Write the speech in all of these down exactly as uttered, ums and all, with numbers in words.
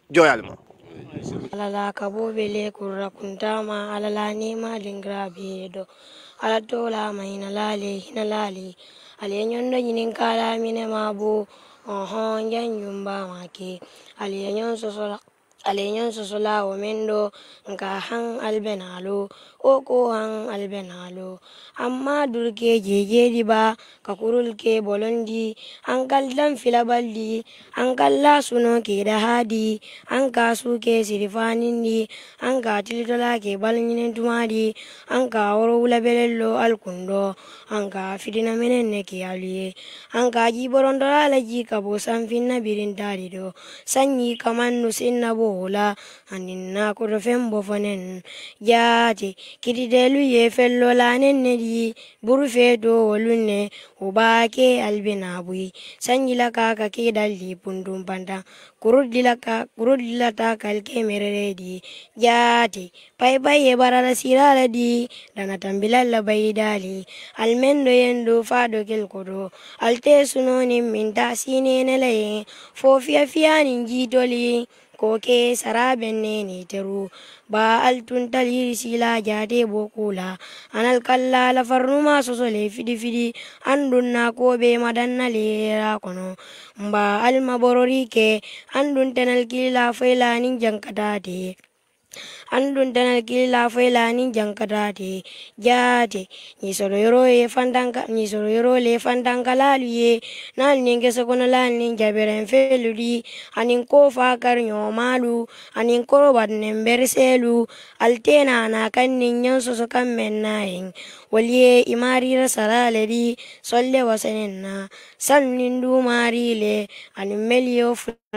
joyalma alala kabo bele kurra kuntama alala nema lingra bedo ala tola maina lale hina lale ale nyondo nyinin kala mine mabo oho njan yumba make ale nyon sosola ale nyon sosola o mendo nka han albenalo oko han albenalo amma durke jeje diba kakurul ke bolondi ankal dan filabaldi ankal la suno ke da hadi anka suke sirifanindi anka tilitola ke balnyinen tumadi anka woro wula belello alkundo anka fidina menenne ke aliye anka jiborondola laji kabo sanfinna birintadi do sanyi kamannu sinna bola aninna kodo fembo fonen jati kididelu ye fello lanen nedi buru fedo wolunne ubake albinabui sanyi la kaka ke dalli pundum panda kurudila ka kurudila ta kalke meredi jati pai pai ye barala sirala di dana tambilalla baydali almendo yendo fado kel kodo alte sunoni minta sine nele fo fia fia ninjitoli koke saraben ne teru ba altun tali sila jade bokula anal kalla la farnuma sosole fidi fidi andun na ko be madanna lera kono mba alma bororike andun tenal kila fela nin jankadade andun tanal kila fela nin jankadade jate ni soro yoro e fandanga ni soro yoro le fandanga laluye nal ninge sokono lal nin jaberen feludi anin ko fa kar nyomalu anin ko badnen berselu altena na kan nin nyanso so kan mennayin waliye imari rasala ledi solle wasenna sannin du marile anin melio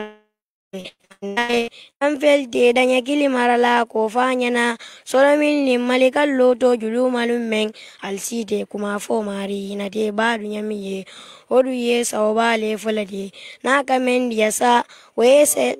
an felte danya kili marala ko fanyana solomin ni malikal loto julu malummen alsite kuma fo mari na te badu nyamiye odu ye sawbale folade na kamen yasa wese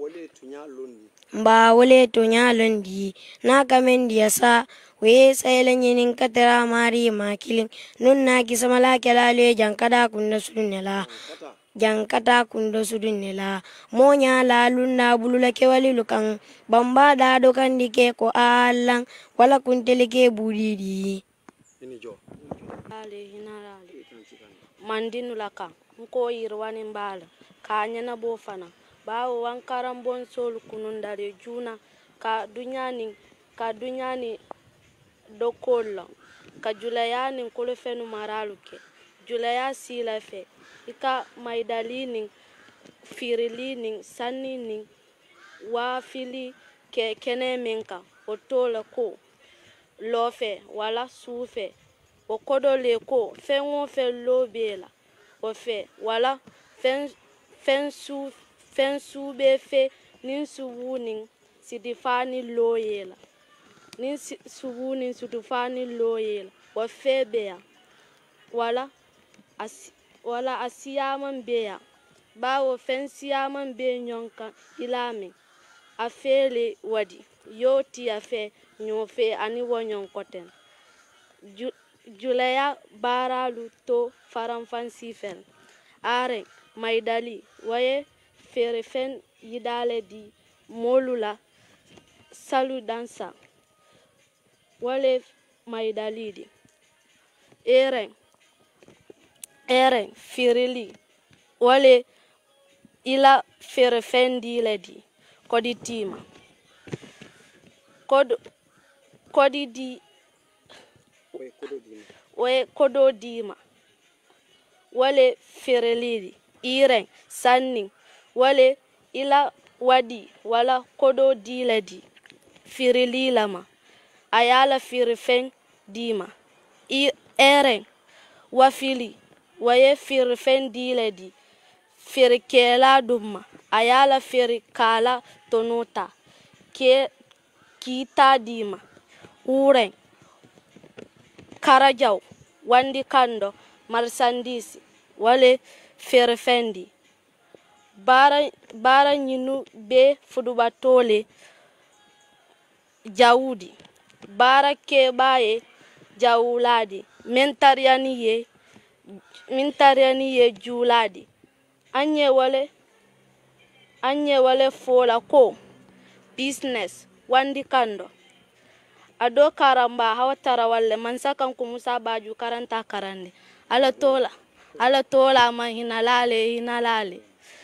mba wole to nyalondi na kamen yasa we sayelen yin katara mari makilin nun na kisamala kelale jankada kunna sunnela jankata kundo sudunela monya la lunna bulula kewali lukan bamba da do kandike ko allan wala kuntelike budidi inijo ale hinarale mandinu laka nko yirwani mbala kanya na bofana bawo wankaran bon sol kunun dare juna ka dunyani ka dunyani dokolla ka julayani kolofenu maraluke julaya silafe ika maidalini firilini sanini wafili ke kene menka otola ko lofe wala sufe o kodole ko fenwo fe lobela o fe wala fen fensu fensu be fe nin suwunin sidifani loyela nin suwunin sidifani loyela o fe beya wala as wala asiyaman beya bawo fen siyaman be nyonka ilame afele wadi yoti afe nyofe ani wonyon koten Ju, julaya baralu to faramfansi fen are maidali waye fere fen yidale di molula salu dansa wale maidali di ere ere firili wale ila fere fen di ledi kodi tima kod kodi di we kodo dima wale firili iren sanni wale ila wadi wala kodo di ledi firili lama ayala firifen dima i eren wafili waye firifen di ledi firikela dumma ayala firikala tonota ke kita dima uren karajaw wandi kando marsandisi wale firifendi bara bara nyinu be fudubatole jawudi bara ke baye jawuladi mentariani ye mentariani ye juladi anye wale anye wale fola ko business wandi kando ado karamba hawatara walle man sakan ku musa baju karanta karande ala tola ala tola ma hinalale hinalale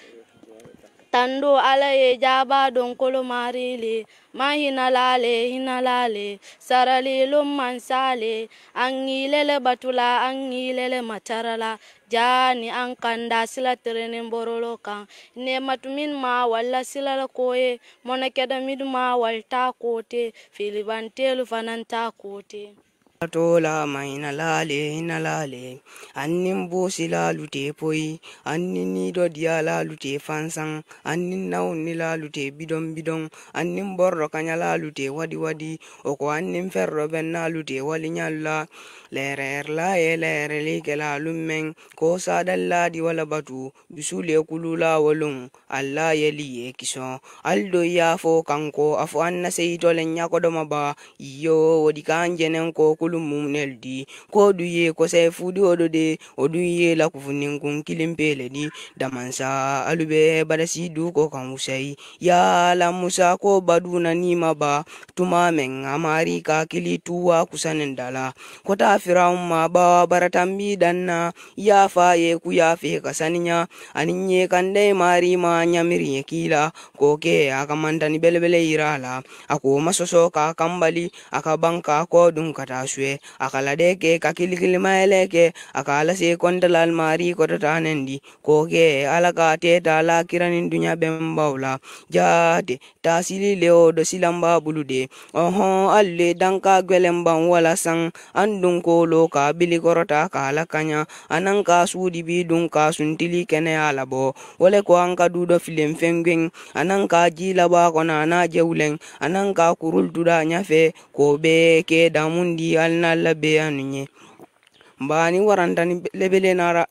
tando ala ye jaba don kolo marile ma hinalale hinalale sarali lum mansale angilele batula angilele matarala jani ankanda sila terenen borolo kan ne matumin ma walla sila la koye monakeda midma walta kote filibantelu fananta kote tola maina lale hina lale annin bosi la lute poi annin ni do dia la lute fansang annin naw ni la lute bidon bidon annin borro kanya la lute wadi wadi o ko annin ferro ben na lute wali nyalla lerer la e lere le kala lummen ko sadalla di wala batu bisule kulula walun alla yeli e kiso aldo ya fo kanko afu anna seito len nyako do maba yo wodi kanjenen ko mumneldi ko duye ko sai fudi odode oduye la kufunin kun kilimpele di damansa alube badasi du ko kan usai ya la musa ko baduna ni maba tuma men amari ka kilituwa kusanin dala ko ta firaun ma ba baratambi danna ya faye ku ya fe kasaninya aninye kande mari ma nyamiri kila ko ke akamanda ni belebele irala ako masoso ka kambali akabanka ko dun kata akala deke kakilikili maeleke akala se kondal almari ko tanendi ko ke alaka teta la kiranin dunya bembawla jate tasili leo do silamba bulude oho alle danka gwelemban wala sang andun ko lo ka bili korota kala kanya ananka sudi bidun ka suntili kene alabo wole ko anka dudo filem fengwen ananka jila ba kona na jewlen ananka kurul duda nyafe ko be ke damundi alna labe anunye mbani waranta ni lebele nara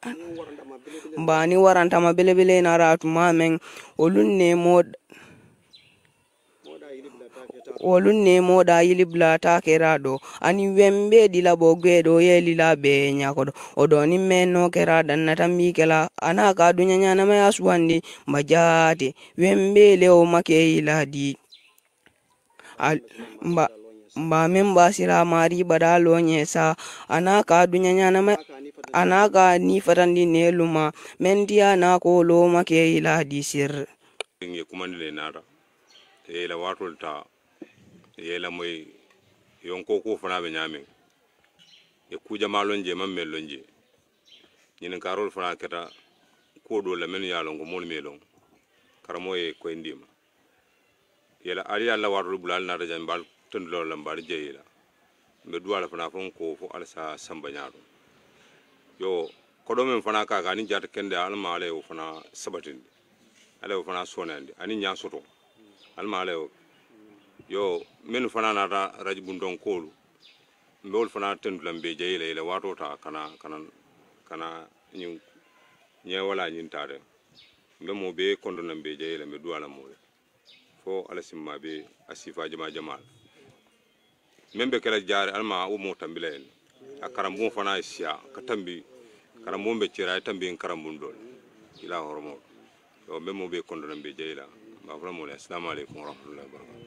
mbani waranta ma belebele nara tumamen olunne mod olunne moda yili blata kerado ani wembe dilabo gwedo yeli labe nyakodo odoni menno kerada natambi kela anaka dunya nyana ma aswandi majate wembe leo make iladi al mba mba memba sira mari badalo nyesa anaka dunya nyana ma anaka ni fatandi neluma mendia na ko lo make iladi sir ngi kumandile nara e la watulta yela moy yonko ko fana be nyame e kuja malonje mamme lonje nyinen karol fana keta ko do la men yalo ngo mol melon karamo e ko ndima yela ali alla watul bulal na rajan bal ton lo lambar jeyela be duwala fana fon ko fo alsa samba nyaado yo ko do men fana ka ga ni jata kende alma ale o fana sabatindi ale o fana sonande ani nya soto alma ale o yo men fana na rajbun don kolu mbol fana tendulam be jeyela ila wato ta kana kana kana nyi nye wala nyin tare mbe mo be kondo na be jeyela me duwala mo fo ala simma be asifa jama jamal membe kala jare alma o mo tambile en akaram fana sia katambi karam be cira tambi karam bundol ila hormo yo mbe mo be kondo na be jeyela ba fala mo assalamu alaikum wa rahmatullahi wa barakatuh